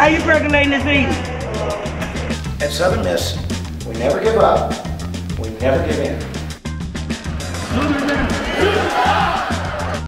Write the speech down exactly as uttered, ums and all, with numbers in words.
How you percolating this evening? At Southern Miss, we never give up, we never give in.